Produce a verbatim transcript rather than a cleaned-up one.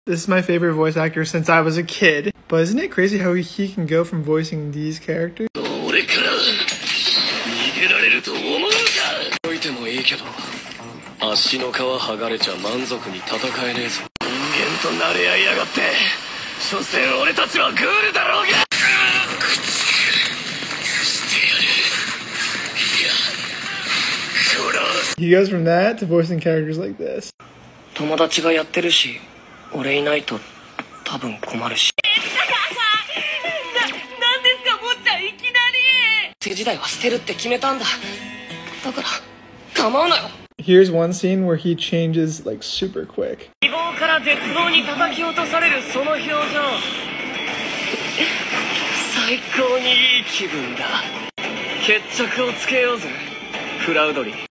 This is my favorite voice actor since I was a kid. But isn't it crazy how he, he can go from voicing these characters? He goes from that to voicing characters like this. 友達がやってるし、俺いないと多分困るし。な、なんですか、坊ちゃんいきなり。学生時代は捨てるって決めたんだ。だから構うなよ。 Here's one scene where he changes like super quick. 希望から絶望に叩き落とされるその表情。最高にいい気分だ。決着をつけようぜ、クラウドリー。